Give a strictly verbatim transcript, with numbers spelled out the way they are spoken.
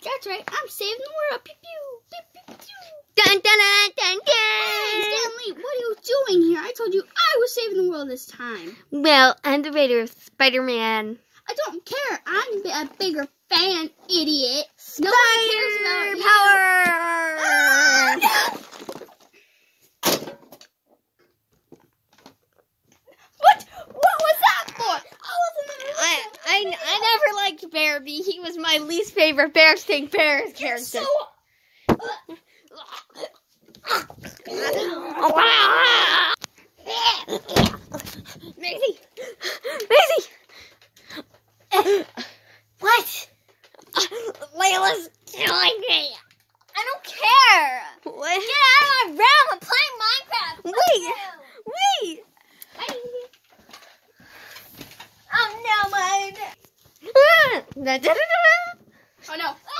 that's right. I'm saving the world. Pew pew, pew pew pew. Dun dun dun dun dun. Hey, Stanley, what are you doing here? I told you I was saving the world this time. Well, I'm the writer of Spider-Man. I don't care. I'm a bigger fan, idiot. No one cares about you. Power. Ah, no. What? What was that for? I wasn't even I, I, I never liked Barnaby. He was my least favorite Bear Sting Bears character. so. Maisie! Maisie! What? Layla's killing me. I don't care. What? Get out of my room. I'm playing Minecraft. Fuck Wait. you. Wait. Bye. Oh no, mine. Da, da, da, da. Oh no.